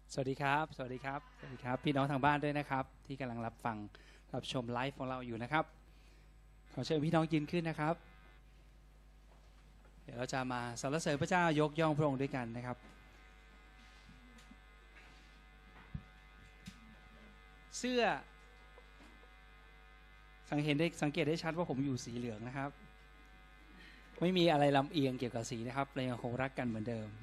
สวัสดีครับสวัสดีครับสวัสดีครับพี่น้องทางบ้านด้วยนะครับที่กำลังรับฟังรับชมไลฟ์ของเราอยู่นะครับขอเชิญพี่น้องยืนขึ้นนะครับเดี๋ยวเราจะมาสรรเสริญพระเจ้ายกย่องพระองค์ด้วยกันนะครับเสื้อสังเกตได้ชัดว่าผมอยู่สีเหลืองนะครับไม่มีอะไรลำเอียงเกี่ยวกับสีนะครับเรายังคงรักกันเหมือนเดิม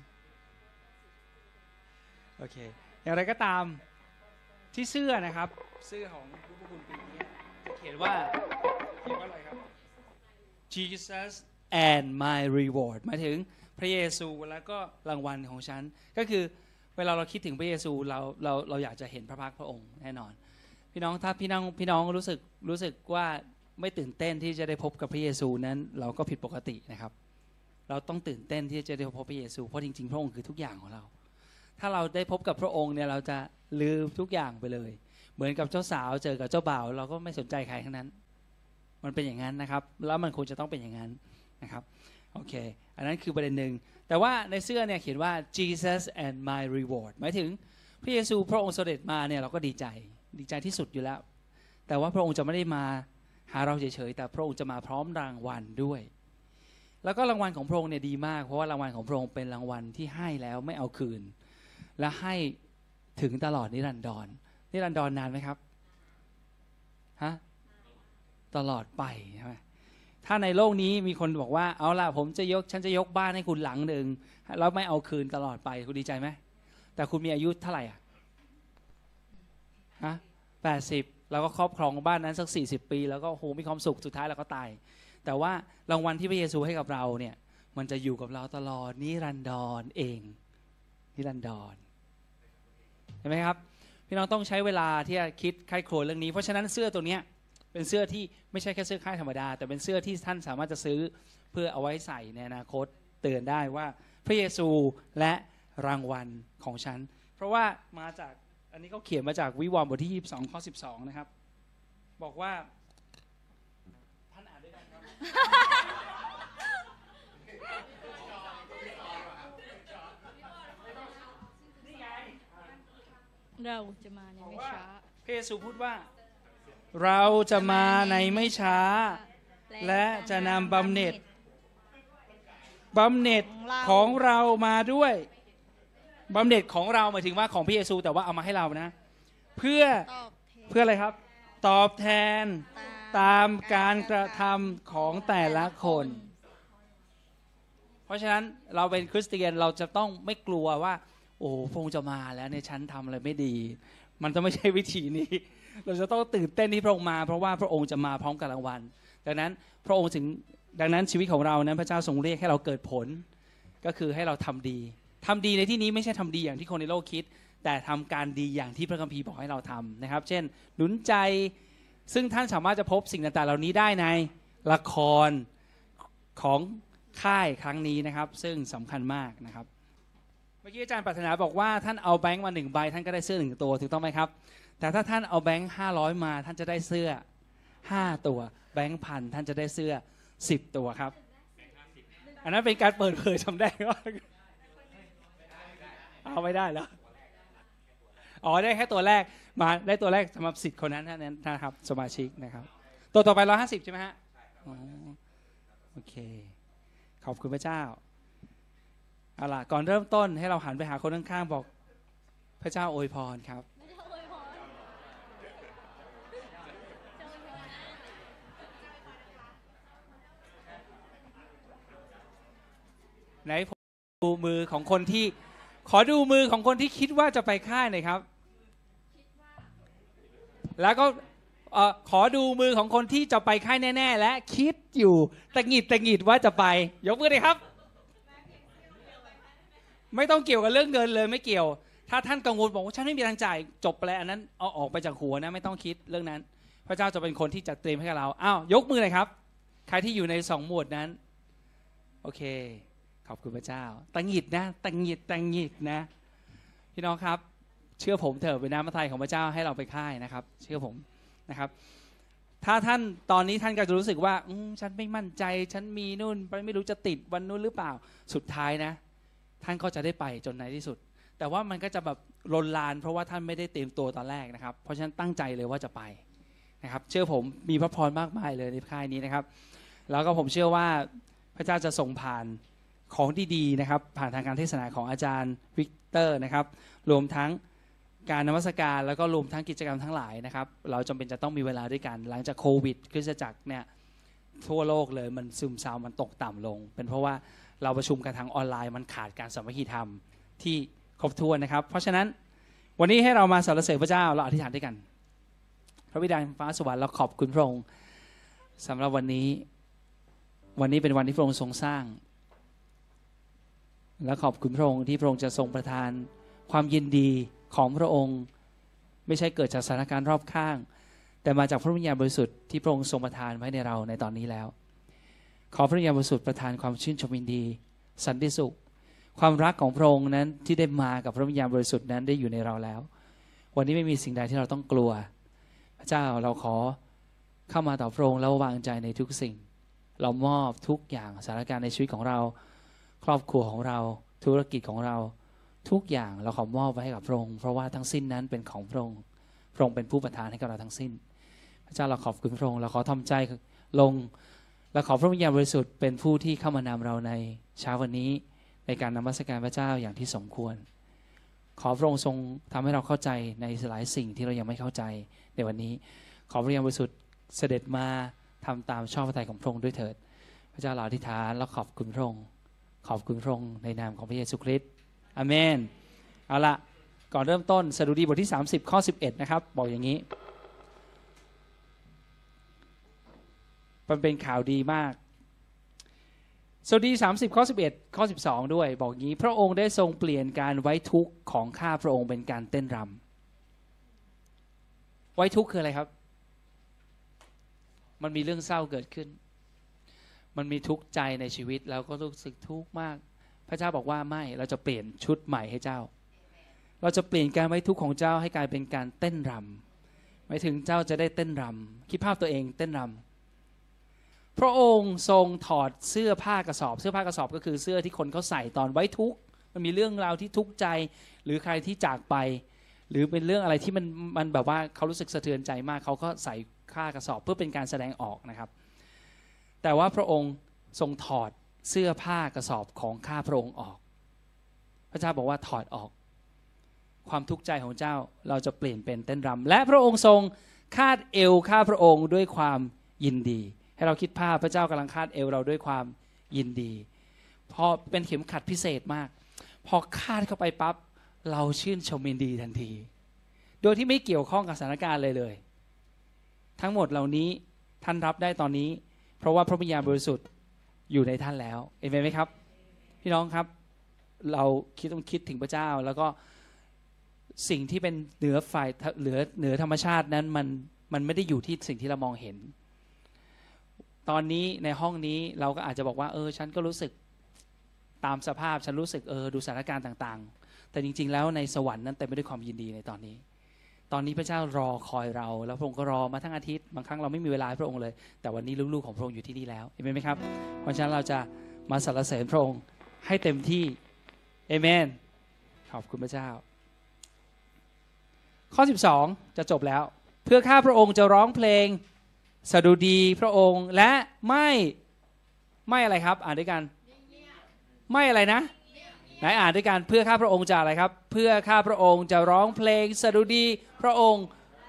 โอเคอย่างไรก็ตามที่เสื้อนะครับเสื้อของพระคุณปีนี้จะเขียนว่าอะไรครับ Jesus and my reward หมายถึงพระเยซูแล้วก็รางวัลของฉันก็คือเวลาเราคิดถึงพระเยซูเราอยากจะเห็นพระพักตร์พระองค์แน่นอนพี่น้องถ้าพี่น้องรู้สึกว่าไม่ตื่นเต้นที่จะได้พบกับพระเยซูนั้นเราก็ผิดปกตินะครับเราต้องตื่นเต้นที่จะได้พบพระเยซูเพราะจริงๆพระองค์คือทุกอย่างของเราถ้าเราได้พบกับพระองค์เนี่ยเราจะลืมทุกอย่างไปเลยเหมือนกับเจ้าสาวเจอกับเจ้าบ่าวเราก็ไม่สนใจใครทั้งนั้นมันเป็นอย่างนั้นนะครับแล้วมันควรจะต้องเป็นอย่างนั้นนะครับโอเคอันนั้นคือประเด็นหนึ่งแต่ว่าในเสื้อเนี่ยเขียนว่า Jesus and my reward หมายถึงพระเยซูพระองค์เสด็จมาเนี่ยเราก็ดีใจที่สุดอยู่แล้วแต่ว่าพระองค์จะไม่ได้มาหาเราเฉยๆแต่พระองค์จะมาพร้อมรางวัลด้วยแล้วก็รางวัลของพระองค์เนี่ยดีมากเพราะว่ารางวัลของพระองค์เป็นรางวัลที่ให้แล้วไม่เอาคืนและให้ถึงตลอดนิรันดรนานไหมครับฮะตลอดไปใช่ไหมถ้าในโลกนี้มีคนบอกว่าเอาล่ะฉันจะยกบ้านให้คุณหลังหนึ่งแล้วไม่เอาคืนตลอดไปคุณดีใจไหมแต่คุณมีอายุเท่าไหร่อ่ะฮะ80เราก็ครอบครองบ้านนั้นสัก40ปีแล้วก็โหมีความสุขสุดท้ายเราก็ตายแต่ว่ารางวัลที่พระเยซูให้กับเราเนี่ยมันจะอยู่กับเราตลอดนิรันดรเองนิรันดรเห็นไหมครับพี่น้องต้องใช้เวลาที่จะคิดใคร่ครวญเรื่องนี้เพราะฉะนั้นเสื้อตัวนี้เป็นเสื้อที่ไม่ใช่แค่เสื้อค่ายธรรมดาแต่เป็นเสื้อที่ท่านสามารถจะซื้อเพื่อเอาไว้ใส่ในอนาคตเตือนได้ว่าพระเยซูและรางวัลของฉันเพราะว่ามาจากอันนี้เขาเขียนมาจากวิวรณ์บทที่22ข้อ12นะครับบอกว่าท่านอ่านด้วยกันครับเราจะมาในไม่ช้าพระเยซูพูดว่าเราจะมาในไม่ช้าและจะนำบำเหน็จของเรามาด้วยบำเหน็จของเราหมายถึงว่าของพระเยซูแต่ว่าเอามาให้เรานะเพื่ออะไรครับตอบแทนตามการกระทำของแต่ละคนเพราะฉะนั้นเราเป็นคริสเตียนเราจะต้องไม่กลัวว่าโอ้พระองค์จะมาแล้วในฉันทำอะไรไม่ดีมันจะไม่ใช่วิธีนี้เราจะต้องตื่นเต้นที่พระองค์มาเพราะว่าพระองค์จะมาพร้อมกับรางวัลดังนั้นชีวิตของเรานั้นพระเจ้าทรงเรียกให้เราเกิดผลก็คือให้เราทำดีในที่นี้ไม่ใช่ทำดีอย่างที่คนในโลกคิดแต่ทำการดีอย่างที่พระคัมภีร์บอกให้เราทำนะครับเช่นหนุนใจซึ่งท่านสามารถจะพบสิ่งต่างๆเหล่านี้ได้ในละครของค่ายครั้งนี้นะครับซึ่งสำคัญมากนะครับเมื่อกี้อาจารย์ปรารถนาบอกว่าท่านเอาแบงค์มา1ใบท่านก็ได้เสื้อ1ตัวถูกต้องไหมครับแต่ถ้าท่านเอาแบงค์500มาท่านจะได้เสื้อ5ตัวแบงค์พันท่านจะได้เสื้อ10ตัวครับอันนั้นเป็นการเปิดเผยจำได้ว่าเอาไม่ได้แล้วอ๋อได้แค่ตัวแรกมาได้ตัวแรกสำหรับสิทธิ์คนนั้นนะครับสมาชิกนะครับตัวต่อไป150ใช่ไหมฮะอ๋อโอเคขอบคุณพระเจ้าเอาล่ะก่อนเริ่มต้นให้เราหันไปหาคนข้างๆบอกพระเจ้าอวยพรครับไหนดูมือของคนที่ขอดูมือของคนที่คิดว่าจะไปค่ายหน่อยครับแล้วก็ขอดูมือของคนที่จะไปค่ายแน่ๆและคิดอยู่ตะหงิดว่าจะไปยกมือเลยครับไม่ต้องเกี่ยวกับเรื่องเงินเลยไม่เกี่ยวถ้าท่านกังวลบอกว่าฉันไม่มีทางจ่ายจบไปแล้วอันนั้นเอาออกไปจากหัวนะไม่ต้องคิดเรื่องนั้นพระเจ้าจะเป็นคนที่จัดเตรียมให้กับเราอ้าวยกมือเลยครับใครที่อยู่ใน2หมวดนั้นโอเคขอบคุณพระเจ้าตังหงิดนะพี่น้องครับเชื่อผมเถอะเป็นน้ำพระทัยของพระเจ้าให้เราไปค่ายนะครับเชื่อผมนะครับถ้าท่านตอนนี้ท่านก็จะรู้สึกว่าฉันไม่มั่นใจฉันมีนู่นไม่รู้จะติดวันนู้นหรือเปล่าสุดท้ายนะท่านก็จะได้ไปจนในที่สุดแต่ว่ามันก็จะแบบลนลานเพราะว่าท่านไม่ได้เตรียมตัวตอนแรกนะครับเพราะฉะนั้นตั้งใจเลยว่าจะไปนะครับเชื่อผมมีพระพรมากมายเลยในค่ายนี้นะครับแล้วก็ผมเชื่อว่าพระเจ้าจะส่งผ่านของดีๆนะครับผ่านทางการเทศนาของอาจารย์วิกเตอร์นะครับรวมทั้งการนมัสการแล้วก็รวมทั้งกิจกรรมทั้งหลายนะครับเราจำเป็นจะต้องมีเวลาด้วยกันหลังจากโควิดคริสตจักรเนี่ยทั่วโลกเลยมันซึมเศร้ามันตกต่ำลงเป็นเพราะว่าเราประชุมกันทางออนไลน์มันขาดการสามัคคีธรรมที่ครบถ้วนนะครับเพราะฉะนั้นวันนี้ให้เรามาสรรเสริญพระเจ้าเราอธิษฐานด้วยกันพระบิดาฟ้าสวรรค์เราขอบคุณพระองค์สำหรับวันนี้เป็นวันที่พระองค์ทรงสร้างและขอบคุณพระองค์ที่พระองค์จะทรงประทานความยินดีของพระองค์ไม่ใช่เกิดจากสถานการณ์รอบข้างแต่มาจากพระวิญญาณบริสุทธิ์ที่พระองค์ทรงประทานไว้ในเราในตอนนี้แล้วขอพระวิญญาณบริสุทธิ์ประทานความชื่นชมยินดีสันติสุขความรักของพระองค์นั้นที่ได้มากับพระวิญญาณบริสุทธิ์นั้นได้อยู่ในเราแล้ววันนี้ไม่มีสิ่งใดที่เราต้องกลัวพระเจ้าเราขอเข้ามาต่อพระองค์แล้ววางใจในทุกสิ่งเรามอบทุกอย่างสถานการณ์ในชีวิตของเราครอบครัวของเราธุรกิจของเราทุกอย่างเราขอมอบไว้ให้กับพระองค์เพราะว่าทั้งสิ้นนั้นเป็นของพระองค์พระองค์เป็นผู้ประทานให้กับเราทั้งสิ้นพระเจ้าเราขอบคุณพระองค์เราขอทำใจลงและขอพระวิญญาณบริสุทธิ์เป็นผู้ที่เข้ามานำเราในเช้าวันนี้ในการนมัสการพระเจ้าอย่างที่สมควรขอพระองค์ทรงทำให้เราเข้าใจในหลายสิ่งที่เรายังไม่เข้าใจในวันนี้ขอพระวิญญาณบริสุทธิ์เสด็จมาทำตามชอบพระทัยของพระองค์ด้วยเถิดพระเจ้าเราอธิษฐานและขอบคุณพระองค์ขอบคุณพระองค์ในนามของพระเยซูคริสต์อาเมนเอาละก่อนเริ่มต้นสดุดีบทที่30ข้อ11นะครับบอกอย่างนี้มันเป็นข่าวดีมากสดุดี30ข้อ11ข้อ12ด้วยบอกงี้พระองค์ได้ทรงเปลี่ยนการไว้ทุกข์ของข้าพระองค์เป็นการเต้นรำไว้ทุกข์คืออะไรครับมันมีเรื่องเศร้าเกิดขึ้นมันมีทุกข์ใจในชีวิตแล้วก็รู้สึกทุกข์มากพระเจ้าบอกว่าไม่เราจะเปลี่ยนชุดใหม่ให้เจ้าเราจะเปลี่ยนการไว้ทุกข์ของเจ้าให้กลายเป็นการเต้นรำหมายถึงเจ้าจะได้เต้นรำคิดภาพตัวเองเต้นรำพระองค์ทรงถอดเสื้อผ้ากระสอบเสื้อผ้ากระสอบก็คือเสื้อที่คนเขาใส่ตอนไว้ทุกข์มันมีเรื่องราวที่ทุกข์ใจหรือใครที่จากไปหรือเป็นเรื่องอะไรที่มันแบบว่าเขารู้สึกสะเทือนใจมากเขาก็ใส่ผ้ากระสอบเพื่อเป็นการแสดงออกนะครับแต่ว่าพระองค์ทรงถอดเสื้อผ้ากระสอบของข้าพระองค์ออกพระเจ้าบอกว่าถอดออกความทุกข์ใจของเจ้าเราจะเปลี่ยนเป็นเต้นรำและพระองค์ทรงคาดเอวข้าพระองค์ด้วยความยินดีให้เราคิดภาพพระเจ้ากำลังคาดเอวเราด้วยความยินดีพอเป็นเข็มขัดพิเศษมากพอคาดเข้าไปปั๊บเราชื่นชมยินดีทันทีโดยที่ไม่เกี่ยวข้องกับสถานการณ์เลยทั้งหมดเหล่านี้ท่านรับได้ตอนนี้เพราะว่าพระวิญญาณบริสุทธิ์อยู่ในท่านแล้วเห็นไหมครับพี่น้องครับเราต้องคิดถึงพระเจ้าแล้วก็สิ่งที่เป็นเหนือฝ่ายเหนือธรรมชาตินั้นมันไม่ได้อยู่ที่สิ่งที่เรามองเห็นตอนนี้ในห้องนี้เราก็อาจจะบอกว่าฉันก็รู้สึกตามสภาพฉันรู้สึกดูสถานการณ์ต่างๆแต่จริงๆแล้วในสวรรค์นั้นเต็มไปด้วยความยินดีในตอนนี้พระเจ้ารอคอยเราแล้วพระองค์ก็รอมาทั้งอาทิตย์บางครั้งเราไม่มีเวลาให้พระองค์เลยแต่วันนี้ลูกๆของพระองค์อยู่ที่นี่แล้วเห็นไหมครับเพราะฉะนั้นเราจะมาสรรเสริญพระองค์ให้เต็มที่เอเมนขอบคุณพระเจ้าข้อ12จะจบแล้วเพื่อข้าพระองค์จะร้องเพลงสดุดีพระองค์และไม่อะไรครับอ่านด้วยกันไม่อะไรนะไหนอ่านด้วยกันเพื่อข้าพระองค์จะอะไรครับเพื่อข้าพระองค์จะร้องเพลงสดุดีพระองค์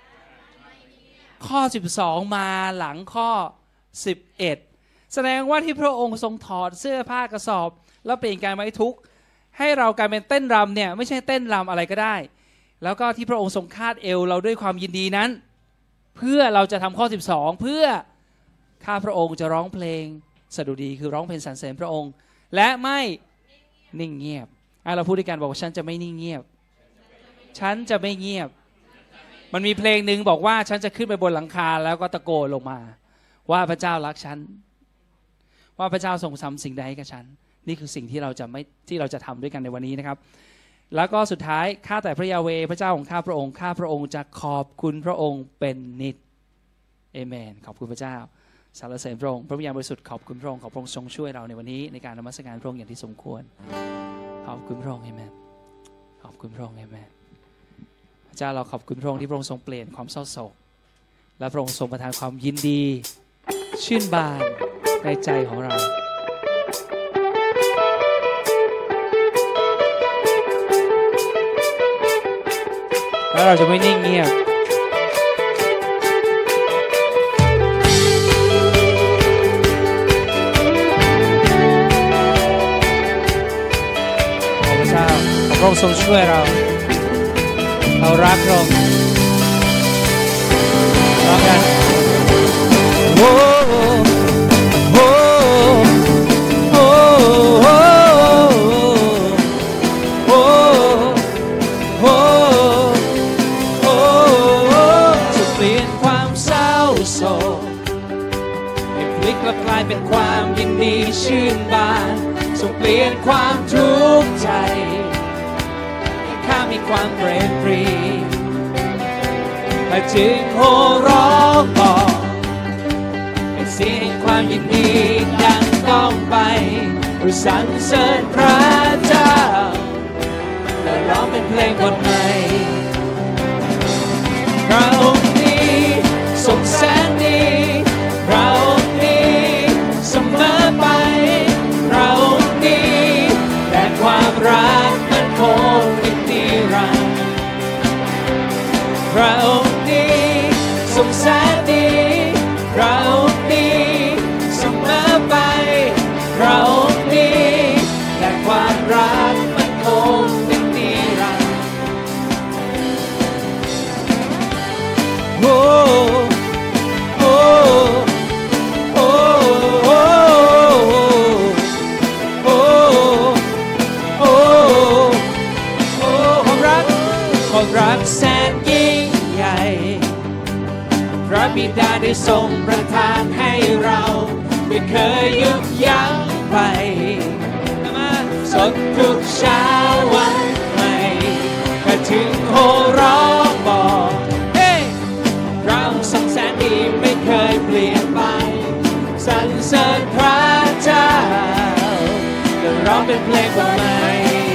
ข้อ12มาหลังข้อ11แสดงว่าที่พระองค์ทรงถอดเสื้อผ้ากระสอบแล้วเปลี่ยนการไว้ทุกข์ให้เรากลายเป็นเต้นรำเนี่ยไม่ใช่เต้นรำอะไรก็ได้แล้วก็ที่พระองค์ทรงคาดเอวเราด้วยความยินดีนั้นเพื่อเราจะทำข้อ12เพื่อข้าพระองค์จะร้องเพลงสดุดีคือร้องเพลงสรรเสริญพระองค์และไม่นิ่งเงียบเราพูดด้วยกันบอกว่าฉันจะไม่นิ่งเงียบฉันจะไม่เงียบมันมีเพลงหนึ่งบอกว่าฉันจะขึ้นไปบนหลังคาแล้วก็ตะโกนลงมาว่าพระเจ้ารักฉันว่าพระเจ้าทรงทำสิ่งใดให้กับฉันนี่คือสิ่งที่เราจะทำด้วยกันในวันนี้นะครับแล้วก็สุดท้ายข้าแต่พระยาเวห์พระเจ้าของข้าพระองค์จะขอบคุณพระองค์เป็นนิจเอเมนขอบคุณพระเจ้าสรรเสริญพระองค์พระวิญญาณบริสุทธิ์ขอบคุณพระองค์ขอพระองค์ทรงช่วยเราในวันนี้ในการนมัสการพระองค์อย่างที่สมควรขอบคุณพระองค์เอเมนขอบคุณพระองค์อาเมนพระเจ้าเราขอบคุณพระองค์ที่พระองค์ทรงเปลี่ยนความเศร้าโศกและพระองค์ทรงประทานความยินดีชื่นบานในใจของเราแล้วเราจะไม่นิ่งเงียบพระเจ้าพระองค์ทรงช่วยเรารักพระองค์รักกันโอ้โอ้โอ้โอ้โอ้โอ้โอ้จะเปลี่ยนความเศร้าโศกให้พลิกกลายเป็นความยินดีชื่นบานทรงเปลี่ยนความทุกข์ใจให้ข้ามีความเปรมปรีและจึงโห่ร้องบอกให้เสียงความยินดีดังก้องไปรู้สรรเสริญพระเจ้าและร้องเป็นเพลงบทใหม่พระองค์นี้ทรงแสนดีพระองค์นี้เสมอไปพระองค์นี้และความรักมันคงนิรันดร์พระองค์นี้ทรงแสนดีพระองค์นี้เสมอไปพระองค์นี้และความรักมันคงนิรันดร์โอ้โอ้โอ้โอ้โอ้โอ้โอ้ความรักแสนยิ่งใหญ่พระบิดาได้ทรงประทานให้เราไม่เคยยุบยั้งไปสดทุกเช้าวันใหม่ก็ถึงโห่ร้องบอกเราทรงแสนดีไม่เคยเปลี่ยนไปสรรเสริญพระเจ้าและร้องเป็นเพลงบทใหม่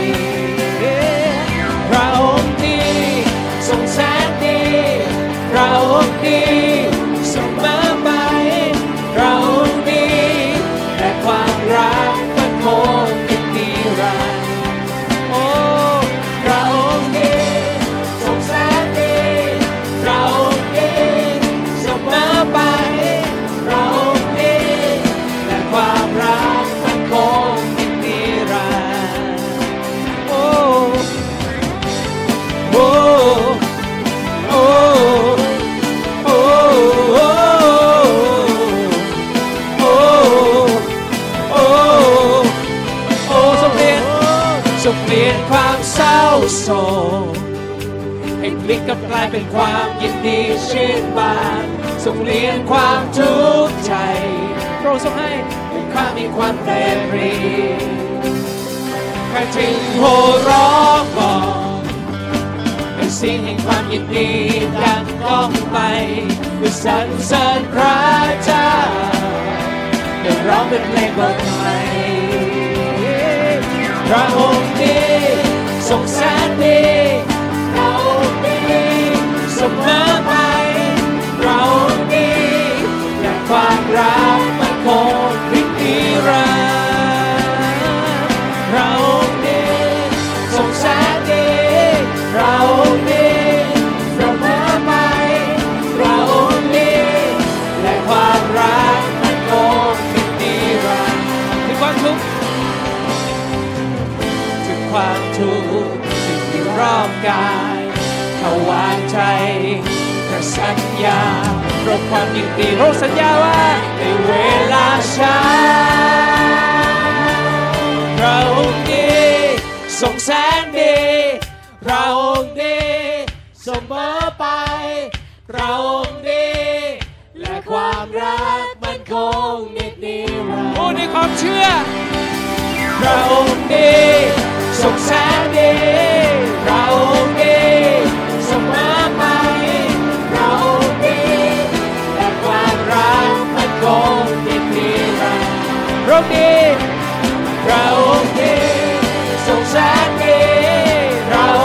พระองค์นี้ทรงแสนดีพระองค์นี้เสมอไปพระองค์นี้และความรักมันคงนิรันดร์โอ้พระองค์นี้ทรงแสนดีพระองค์นี้เสมอไปพระองค์นี้และความรักมันคงนิรันดร์โอ้โอ้โอ้โอ้โอ้โอ้โอ้โอ้ทรงเปลี่ยนความเศร้าโศกให้พลิกกลายเป็นความยินดีชื่นบานทรงเปลี่ยนความทุกข์ใจพระองค์ทรงให้ข้ามีความเปรมปรีข้าจึงโห่ร้องบอกให้เสียงแห่งความยินดีดังก้องไปเพื่อสรรเสริญพระเจ้าเพื่อร้องเป็นเพลงบทใหม่พระองค์นี้ทรงแสนดีพระองค์นี้เสมอไปพระองค์นี้และความรักมันคงนิรันดร์พระองค์นี้ทรงแสนดีพระองค์นี้เสมอไปพระองค์นี้และความรักมันคงนิรันดร์ถึงความทุกข์ที่รอบกายเขาวางใจพระสัญญาเพราะความยินดีพระสัญญาว่าในเวลาเช้าพระองค์นี้ทรงแสนดีพระองค์นี้เสมอไปพระองค์นี้และความรักมันคงนิรันดร์โอ้ในความเชื่อพระองค์นี้ทรงแสนดีพระองค์นี้เสมอไปพระองค์นี้และความรักมันคงนิรันดร์พระองค์นี้ทรงแสนดีพระ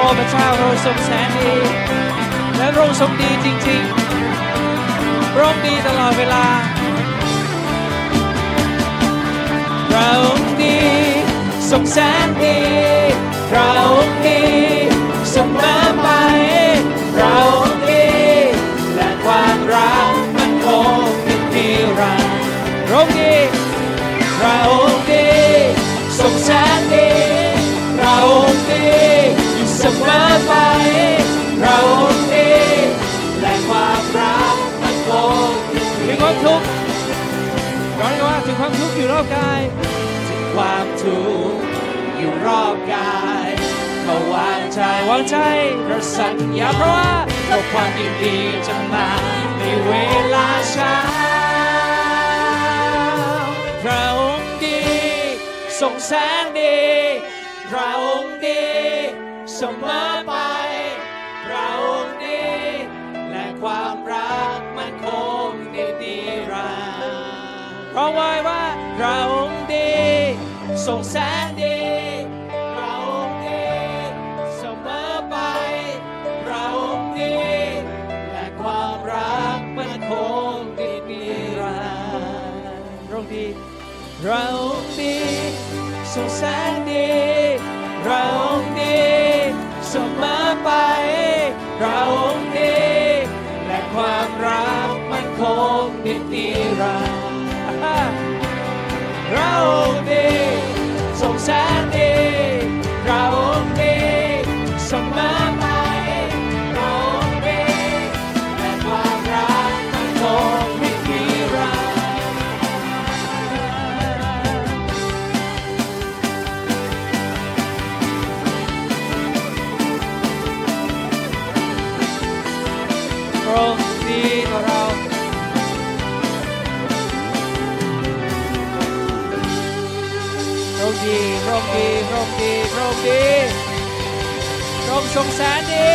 พระเจ้าเราทรงแสนดีและพระองค์ทรงดีจริงๆพระองค์ดีตลอดเวลาพระองค์ดีทรงแสนดีพระองค์ดีเสมอไปพระองค์ดีและความรักมันคงนิรันดร์พระองค์ดีพระองค์ดีทรงแสนดีพระองค์ดีเสมอไปพระองค์ดีและความรักมันคงถึงความทุกข์ร้องว่าถึงความทุกข์อยู่รอบกายถึงความทุกข์อยู่รอบกายก็วางใจเราสัญญาเพราะว่าเราความยินดีจะมาในเวลาเช้าพระองค์ดีทรงแสนดีพระองค์ดีเสมอไปพระองค์ดีและความรักมันคงนิรันดร์เพราะว่าพระองค์ดีทรงแสนดีพระองค์ดีเสมอไปพระองค์ดีและความรักมันคงนิรันดร์พระองค์ดีพระองค์ดีทรงแสนดีพระองค์ดีเสมอไปพระองค์ดีและความรักมันคงนิรันดร์พระองค์ดีทรงแสนดีพระองค์ดีเสมอไปพระองค์ดีและความรักมันคงนิรันดร์พระองค์ดีต่อเราพระองค์ดีพระองค์ดีพระองค์ดีพระองค์ดีพระองค์ทรงแสนดี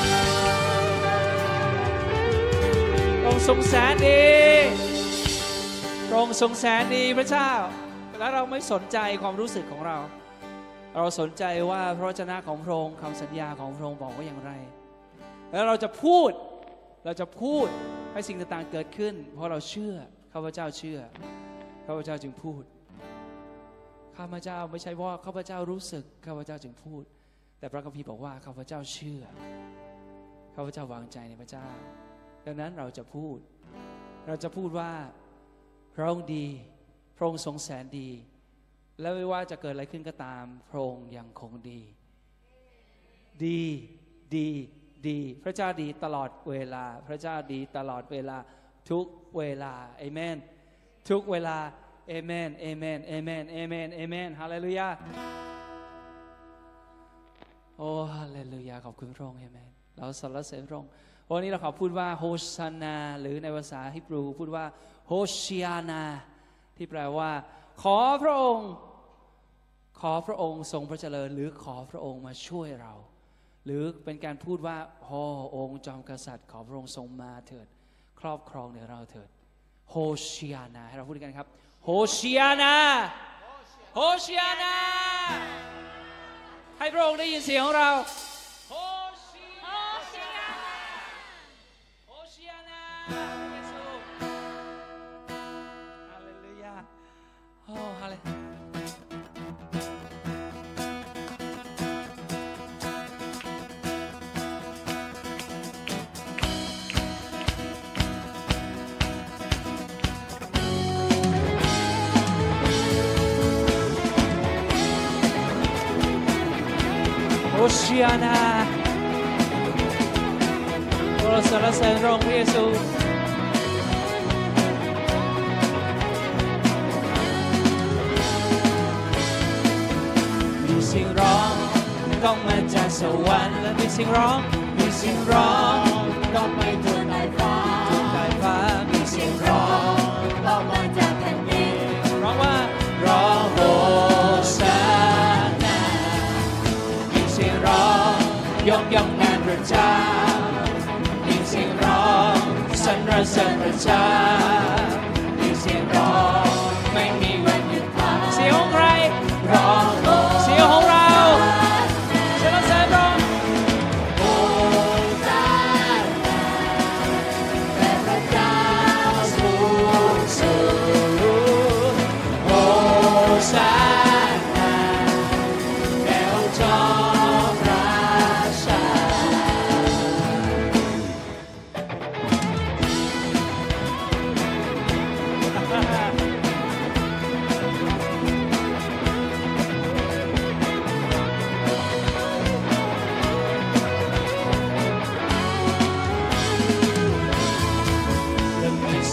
พระองค์ทรงแสนดีพระองค์ทรงแสนดีพระเจ้าและเราไม่สนใจความรู้สึกของเราเราสนใจว่าพระวจนะของพระองค์คำสัญญาของพระองค์บอกว่าอย่างไรแล้วเราจะพูดให้สิ่งต่างๆเกิดขึ้นเพราะเราเชื่อข้าพเจ้าเชื่อข้าพเจ้าจึงพูดข้าพเจ้าไม่ใช่ว่าข้าพเจ้ารู้สึกข้าพเจ้าจึงพูดแต่พระคัมภีร์บอกว่าข้าพเจ้าเชื่อข้าพเจ้าวางใจในพระเจ้าดังนั้นเราจะพูดว่าพระองค์ดีพระองค์ทรงแสนดีและไม่ว่าจะเกิดอะไรขึ้นก็ตามพระองค์ยังคงดีพระเจ้าดีตลอดเวลาพระเจ้าดีตลอดเวลาทุกเวลาเอเมนทุกเวลาเอเมนเอเมนเอเมนเอเมนเอเมนฮาเลลูยาโอ้ฮาเลลูยาขอบคุณพระองค์เอเมนเราสรรเสริญพระองค์วันนี้เราขอพูดว่าโฮซานาหรือในภาษาฮิบรูพูดว่าโฮชิอานาที่แปลว่าขอพระองค์ทรงพระเจริญหรือขอพระองค์มาช่วยเราหรือเป็นการพูดว่าโอ้องค์จอมกษัตริย์ขอพระองค์ทรงมาเถิดครอบครองในเราเถิดโฮชิอานาให้เราพูดกันครับโฮชิอานาโฮชิอานาให้พระองค์ได้ยินเสียงของเราโฮชิอานาโฮชิอานาเยซูฮาเลลูยาโอ้ฮาเลลูยาโฮชิอานาเราสรรเสริญพระองค์พระเยซูมีเสียงร้องต้องมาจากสวรรค์และมีเสียงร้องต้องไปถึงใต้ฟ้ามีเสียงร้องต้องมาจากแผ่นดินร้องว่าร้องโฮซานามีเสียงร้องยกย่องงานพระเจ้ามีเสียงร้องสรรเสริญพระเจ้ามีเสียงร้องไม่มีวันหยุดพักเสียงของใครร้องเสียงของเราสรรเสริญพระองค์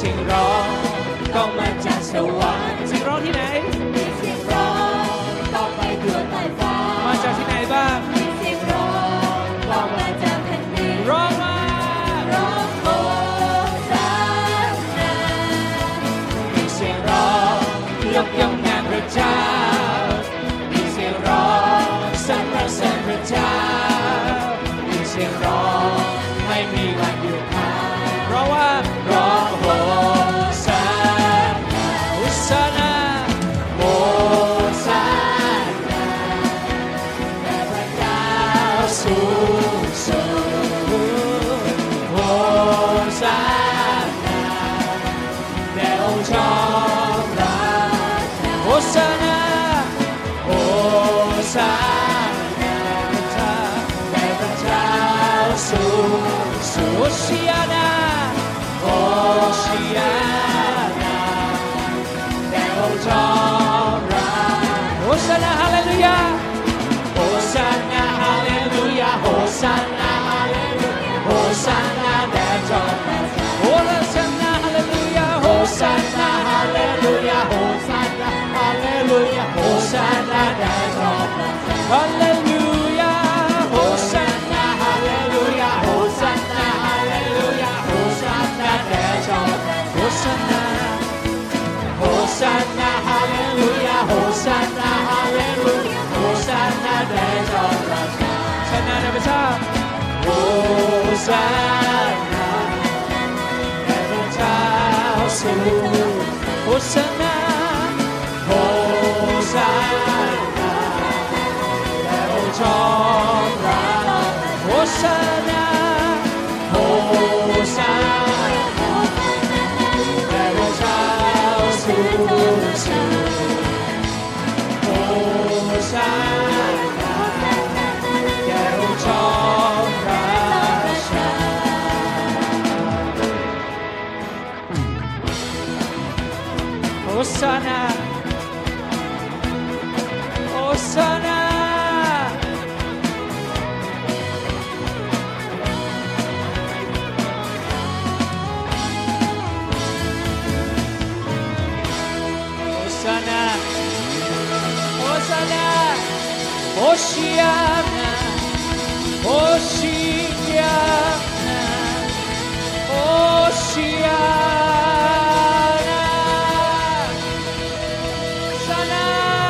สียงร้องก็มาจากสวรรค์เสียงร้องที่ไหนมีเสียงร้องก็ไปทั่วใต้ฟ้ามาจากที่ไหนบ้างมีเสียงร้องก็มาจากแผ่นดินร้องมาร้องโฮซานามีเสียงร้องยกย่องงานพระเจ้ามีเสียงร้องสรรเสริญพระเจ้ามีเสียงร้องไม่มีวันหยุดพักเพราะว่าร้องโฮซานาโฮซานาโฮซานาแด่พระเจ้าสูงสุดโฮซานาแด่องค์จอมราชโฮซานาโฮซานาแด่พระเจ้าสูงสุดโฮชิอานาโฮชิอานาแด่องค์จอมราชโฮซานาฮาเลลูยาโฮซานาฮาเลลูยาโฮซานาฮาเลลูยาโฮซานาแด่จอมราชโฮซานาฮาเลลูยาโฮซานาฮาเลลูยาโฮซานาฮาเลลูยาโฮซานาแด่จอมราชฮาเลลูยาโฮซานาฮาเลลูยาโฮซานาฮาเลลูยาโฮซานาแด่จอมราชโฮซานาโฮซานาฮาเลลูยาโฮซานาฮาเลลูยาโฮซานาแด่จอมราชชนะแด่พระเจ้าโฮซานาแด่พระเจ้าสูงโฮซานาโฮซานาแด่องค์จอมราชโฮซานาโฮซานาแด่พระเจ้าสูงสุดโฮซานาแด่องค์จอมราชโฮซานาโฮซานาโฮซานาโฮซานาโฮชิอานาโฮชิอานาโฮชิอานาซานา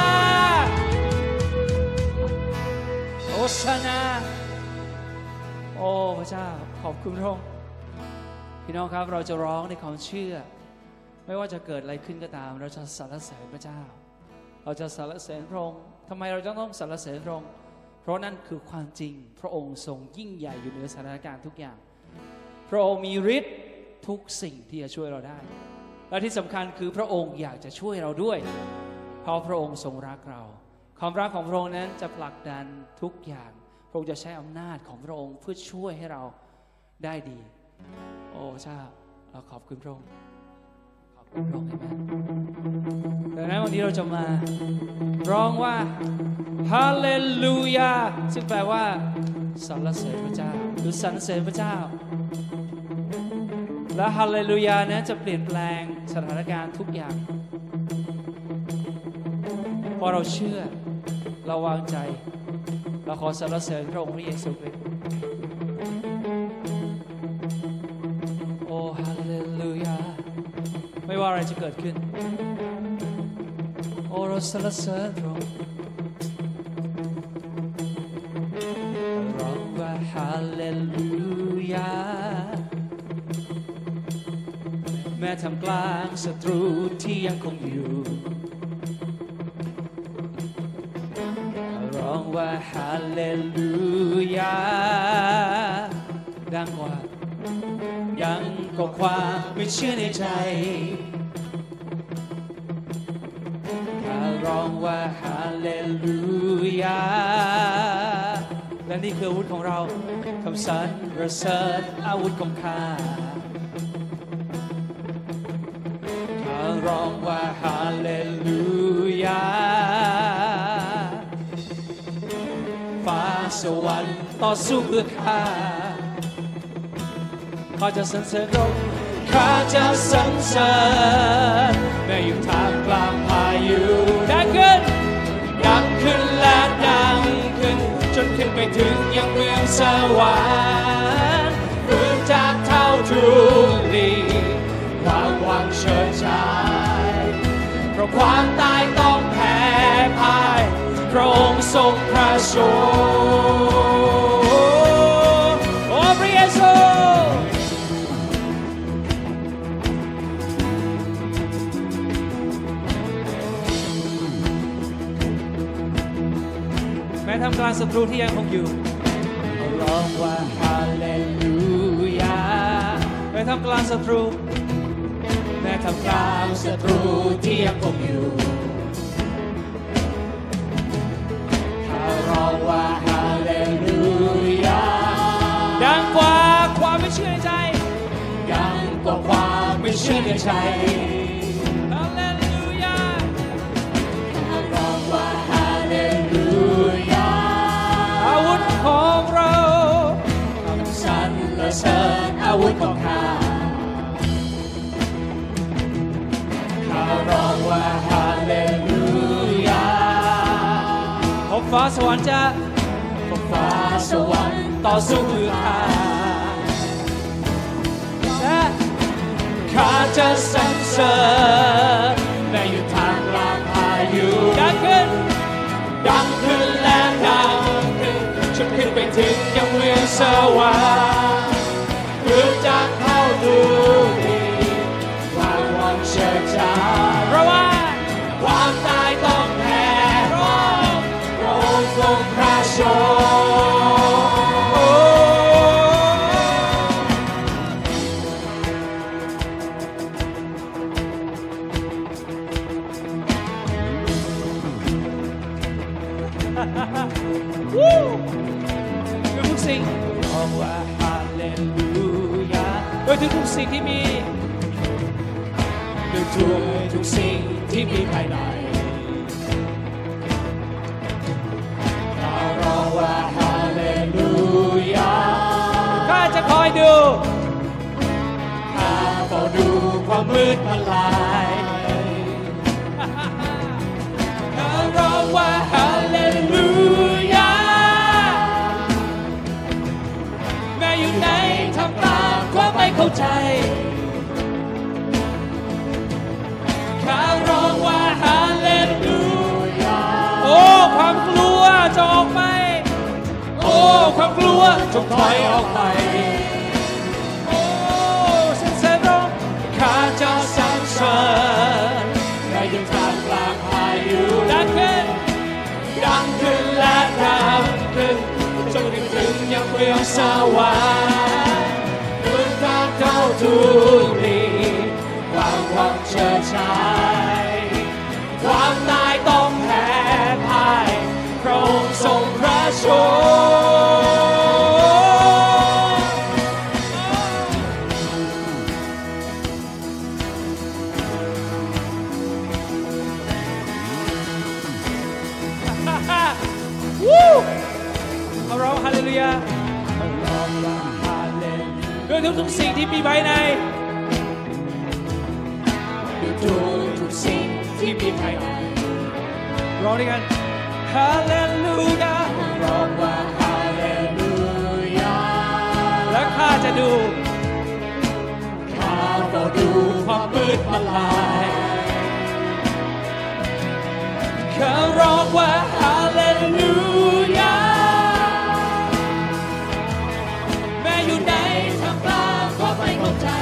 โฮซานาโอ้พระเจ้าขอบคุณพระองค์พี่น้องครับเราจะร้องในความเชื่อไม่ว่าจะเกิดอะไรขึ้นก็ตามเราจะสรรเสริญพระเจ้าเราจะสรรเสริญพระองค์ทำไมเราต้องสรรเสริญพระองค์เพราะนั่นคือความจริงพระองค์ทรงยิ่งใหญ่อยู่เหนือสถานการณ์ทุกอย่างพระองค์มีฤทธิ์ทุกสิ่งที่จะช่วยเราได้และที่สำคัญคือพระองค์อยากจะช่วยเราด้วยเพราะพระองค์ทรงรักเราความรักของพระองค์นั้นจะผลักดันทุกอย่างพระองค์จะใช้อำนาจของพระองค์เพื่อช่วยให้เราได้ดีโอ้เจ้าเราขอบคุณพระองค์ร้องให้แม่ดังนั้นวันนี้เราจะมาร้องว่าฮาเลลูยาซึ่งแปลว่าสรรเสริญพระเจ้าหรือสรรเสริญพระเจ้าและฮาเลลูยานั้นจะเปลี่ยนแปลงสถานการณ์ทุกอย่างพอเราเชื่อเราวางใจเราขอสรรเสริญพระองค์พระเยซูคริสต์โอ้ฮาเลลูยาไม่ว่าอะไรจะเกิดขึ้นโอ้เราสรรเสริญพระองค์ร้องว่าฮาเลลูยาแม้ท่ามกลางศัตรูที่ยังคงอยู่ร้องว่าฮาเลลูยาดังกว่ายังก็ความไม่เชื่อในใจข้าร้องว่าฮาเลลูยาและนี่คืออาวุธของเราคำสรรเสริญอาวุธของข้าร้องว่าฮาเลลูยาฟ้าสวรรค์ต่อสู้เพื่อข้าข้าจะสรรเสริญพระองค์ข้าจะสรรเสริญแม้อยู่ท่ามกลางพายุดังขึ้นและดังขึ้นจนขึ้นไปถึงยังเมืองสวรรค์ฟื้นจากเท่าทุลีความหวังเชิดชายเพราะความตายต้องแพ้พ่ายพระองค์ทรงพระชนโอ้พระเยซูแม้ทำกลางศัตรูที่ยังคงอยู่ร้องว่าฮาเลลูยาแม้ทำกลางศัตรูแม้ทำกลางศัตรูที่ยังคงอยู่ข้าร้องว่าฮาเลลูยาดังกว่าความไม่เชื่อในใจดังกว่าความไม่เชื่อในใจฮาเลลูยาข้าร้องว่าฮาเลลูยาอาวุธของเราคำสรรเสริญอาวุธของข้าร้องว่าฮาเลลูยาขอบฟ้าสวรรค์จะขอบฟ้าสวรรค์ต่อสู้เพื่อข้าและข้าจะสรรเสริญแม้อยู่ทางกลางพายุดังขึ้นและดังขึ้นจนขึ้นไปถึงยังเมืองสวรรค์ฟื้นจากเท่าทุลีความหวังเชิดชายเพราะว่าความตายต้องแพ้พระองค์ทรงพระชนด้วยทุกสิ่งร้องว่าฮาเลลูยาด้วยทุกสิ่งที่มีด้วยทุกสิ่งที่มีภายในข้าร้องว่าฮาเลลูยาข้าจะคอยดูข้าเฝ้าดูความมืดมาลายข้าร้องว่าฮาเลลูยาแม้อยู่ในท่ามกลางความไม่เข้าใจข้าร้องว่าฮาเลลูยาโอ้ความกลัวจงออกไปโอ้ความกลัวจงถอยออกไปโอ้สรรเสริญร้องข้าจะสรรเสริญแม้อยู่ท่ามกลางพายุดังขึ้นและดังขึ้นจนถึงยังเมืองสวรรค์ฟื้นจากเท่าทุลีความหวังเชิดชายความตายต้องแพ้พ่ายพระองค์ทรงพระชนเราร้องฮาเลลูยาด้วยทุกสิ่งที่มีภายในทุกสิ่งที่มีภายในร้องด้วยกันฮาเลลูยาร้องว่าฮาเลลูยาและข้าจะดูข้าก็ดูความมืดมาลายข้าร้องว่าฮาเลลูยาแม้อยู่ในท่ามกลางความไม่เข้าใจ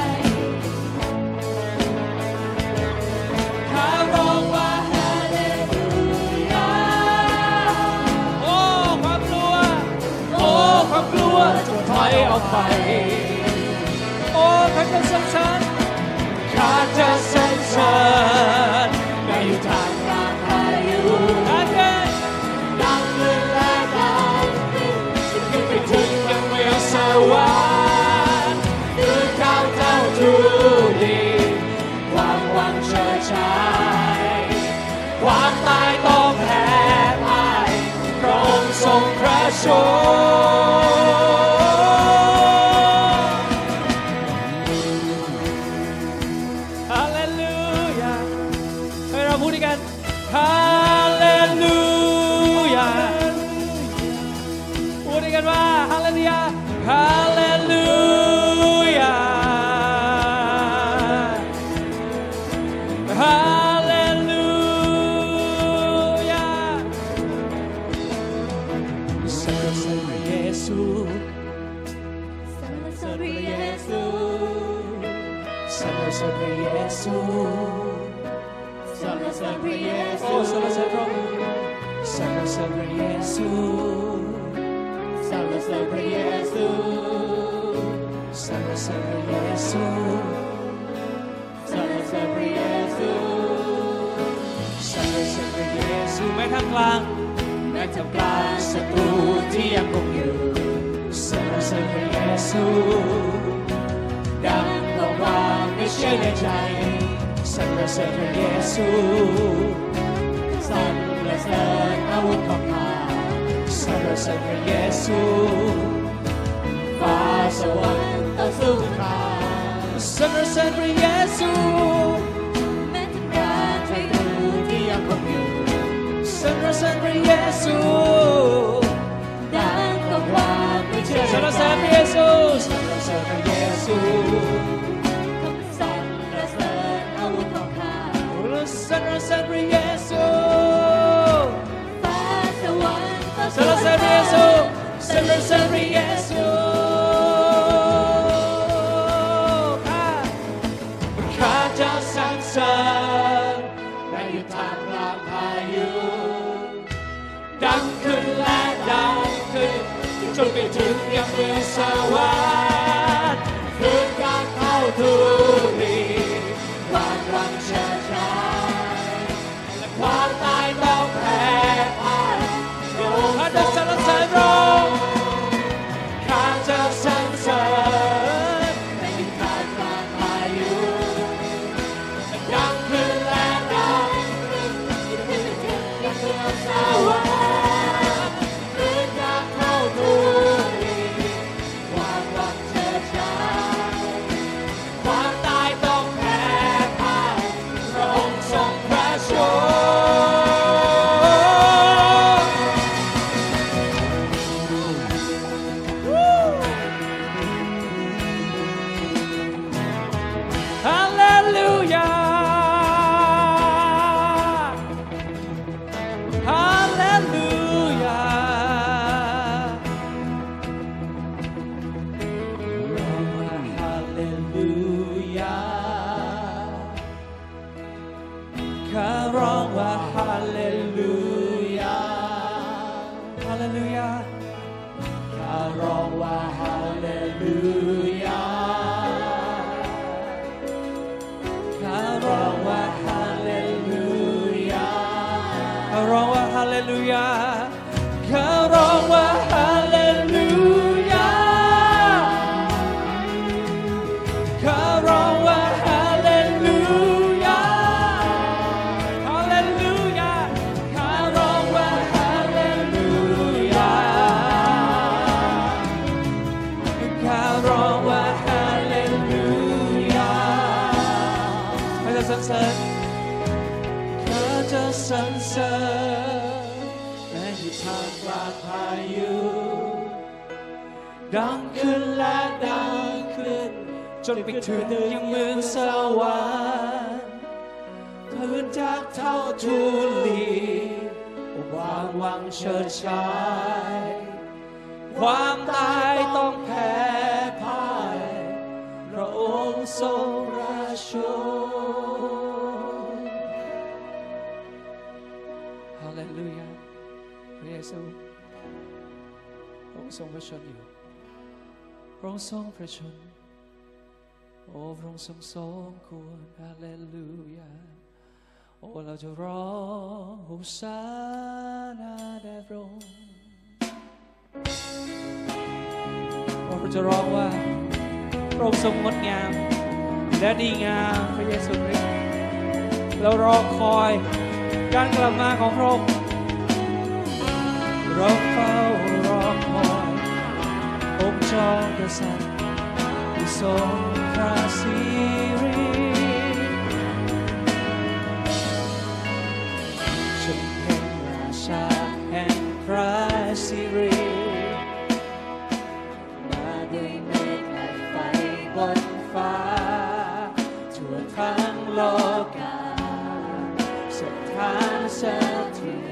จงถอยออกไปโอ้ข้าจะสรรเสริญข้าจะสรรเสริญแม้อยู่ทางกลางพายุดังขึ้นและดังขึ้นไปถึงยังเมืองสวรรค์คือข้าวเจ้าทุลีความหวังเชิดชายความตายต้องแพ้พ่ายพระองค์ทรงพระชนรรเสริญพระเยซูสรรเสริญพระเยซูโอ้สรรเสริญพระองค์สรรเสริญพระเยซูสรรเสริญพระเยซูสรรเสริญพระเยซูสรรเสริญพระเยซูสรรเสริญพระเยซูแม้ท่ามกลางศัตรูที่ยังคงอยู่สรรเสริญพระเยซูดังบอกว่าไม่เชื่อในใจสรรเสริญพระเยซูสรรเสริญอาวุธของข้าสรรเสริญพระเยซูฟ้าสวรรค์ต่อสู้ข้าสรรเสริญพระเยซูแม้ท่ามกลางศัตรูที่ยังคงอยู่สรรเสริญพระเยซูดังบอกว่าไม่เชื่อสรรเสริญพระเยซูสรรเสริญพระเยซูสรรเสริญอาวุธของข้าสรรเสริญพระเยซูฟ้าสวรรค์ต่อสู้สรรเสริญพระเยซูสรรเสริญพระเยซูข้าจะสรรเสริญได้อยู่ท่ามกลางพายุดังขึ้นและดังขึ้นจนไปถึงยังเมืองสวรรค์คือการเข้าทูลีความหวังเชิดชายและความตายต้องแพ้พ่ายข้าจะสรรเสริญพระองค์ข้าจะสรรเสริญในท่ามกลางพายุดังขึ้นและดังขึ้นจนไปถึงยังเมืองสวรรค์ดังขึ้นและดังขึ้นจนไปถึงยังเมืองสวรรค์พื้นจากเท่าทูลีความหวังเฉิดฉายความตายต้องแพ้พ่ายพระองค์ทรงราชวฮาเลลูยาพระเยซูพระองค์ทรงพระชนอยู่พระองค์ทรงพระชนโอ้พระองค์ทรงสมควรฮาเลลูยาโอ้เราจะร้องโฮซานาแด่พระองค์เราจะร้องว่าพระองค์ทรงงดงามและดีงามพระเยซูคริสต์เรารอคอยการกลับมาของพระองค์เราเฝ้ารอคอยองค์จอมกษัตริย์ที่ทรงพระสิริฉันเห็นราชาแห่งพระสิริมาด้วยเมฆและไฟบนฟ้าทั่วทั้งโลกาสถานสถิต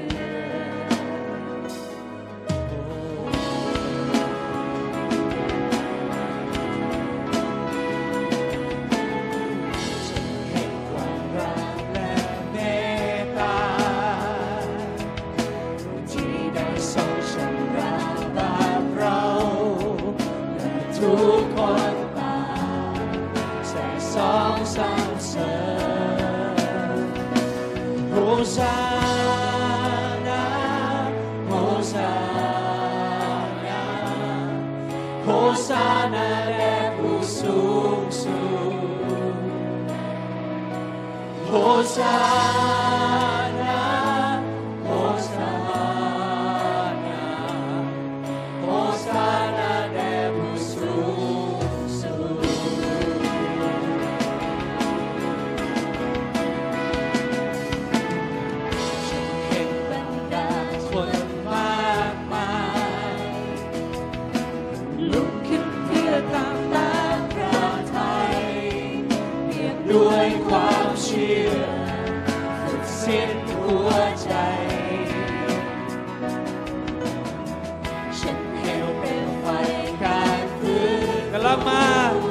สรรเสริญโฮซานาโฮซานาโฮซานาแด่ผู้สูงสุดโฮซานาโฮซานาโฮซานาแด่ผู้สูงสุดฉันเห็นบรรดาคนมากมายลุกขึ้นเพื่อตามน้ำพระทัยเพียงด้วยความเชื่อสุดสิ้นหัวใจฉันเห็นเปลวไฟการฟื้นกำลังมา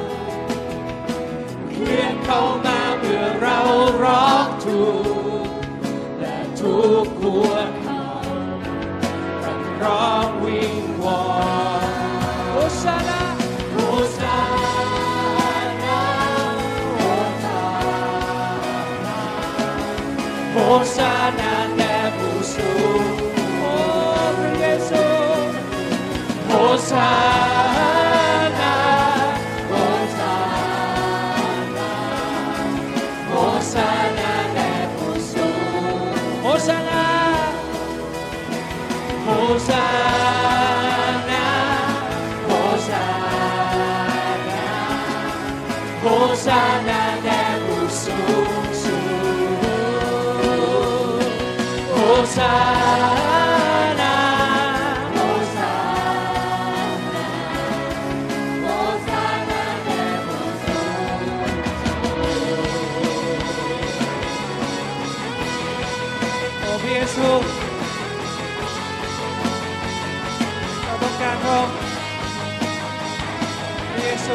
เคลื่อนเข้ามาเมื่อเราร้องถูกและทุกหัวเขาตั้งร้องวิงวอนโฮซานาโฮซานาโฮซานาโฮซานาแด่ผู้สูงโอ้พระเยซูโฮซานาโฮซานาโฮซานาแด่ผู้สูงโฮซานาโฮซานาโฮซานาโฮซานาแด่ผู้สูงสุดโฮซานาโฮซานาโฮซานาแด่ผู้สูงโอ้พระเยซูเราต้องการพระองค์พระเยซู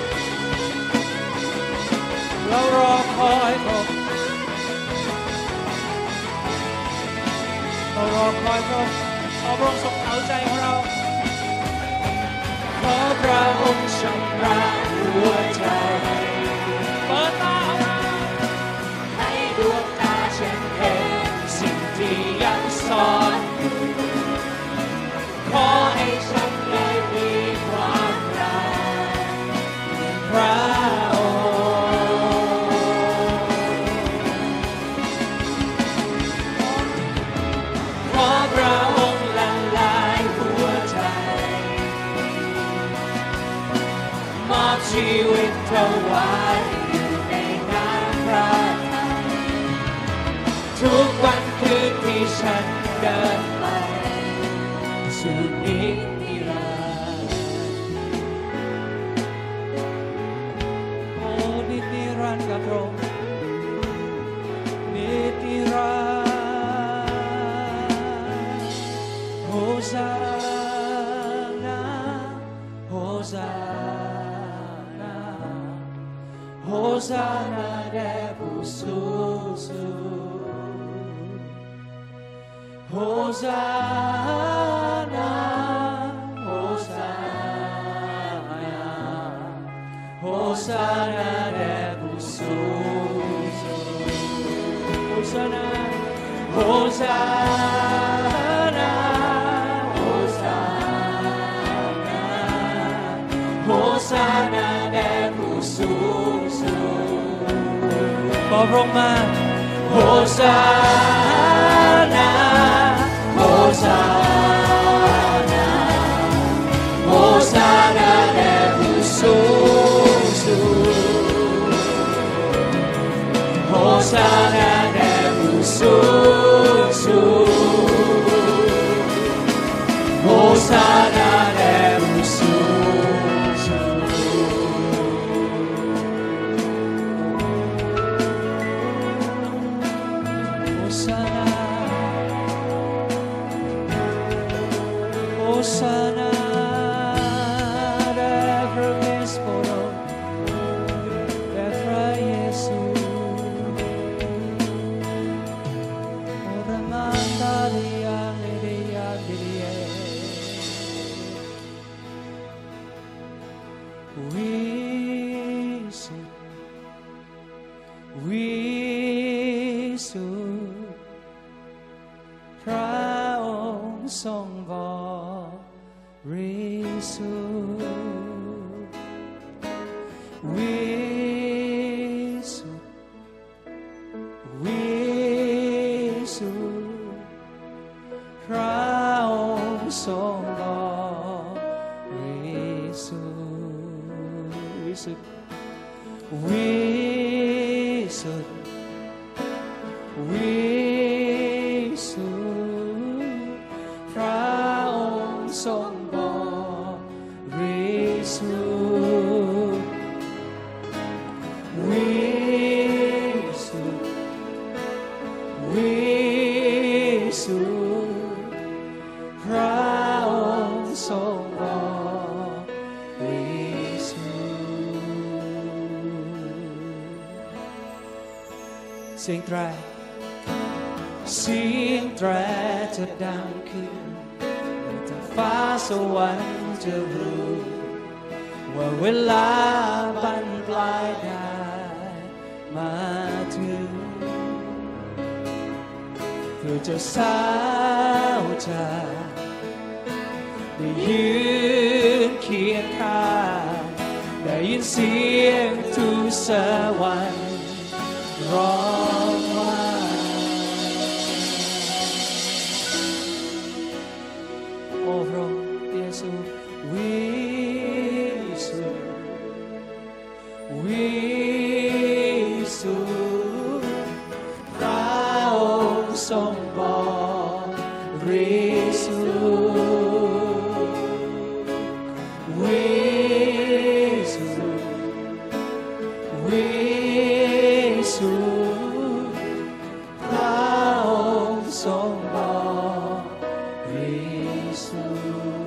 เรารอคอยพระองค์เรารอคอยพระองค์ขอพระองค์ทรงเอาใจของเราขอพระองค์ชำระหัวใจเปิดตาของเราให้ดวงตาฉันเห็นสิ่งที่ยังซ่อนอยู่ขอให้ฉันได้มีความรักพระองค์ขอพระองค์ละลายหัวใจมอบชีวิตถวายอยู่ในน้ำพระทัยทุกวันคืนที่ฉันเดินไปสู่นิรันดร์โอ้นิรันดร์กับพระองค์นิรันดร์โฮซานาโฮซานาโฮซานาแด่ผู้สูงสุดโฮซานาโฮซานาโฮซานาแด่ผู้สูงสุดโฮซานาโฮซานาโฮซานาโฮซานาแด่ผู้สูงสุดบอกพระองค์มาโฮซานาโฮซานาโฮซานาแด่ผู้สูงสุดโฮซานาแด่ผู้สูงสุดโฮซานาแด่ผู้สูงสุดHosanna, the promise for สุทธิ์พระองค์ทรงบริสุทธิ์วิสุทธิ์วิสุทธิ์พระองค์ทรงบริสุทธิ์วิสุทธิ์วิสุทธิ์วิสุทธิ์พระองค์ทรงบริสุทธิ์วิสุทธิ์วิสุทธิ์พระองค์ทรงบริสุทธิ์เสียงแตรจะดังขึ้นแต่ฟ้าสวรรค์จะรู้ว่าเวลาบั้นปลายได้มาถึงเพื่อจะสาวใจได้ยืนเคียงข้างได้ยินเสียงทูตสวรรค์ร้องว่าโอ้พระองค์เยซูวิสุทธิ์วิสุทธิ์พระองค์ทรงบริสุทธิ์วิสุทธิ์วิสุทธิ์พระองค์ทรงบริสุทธิ์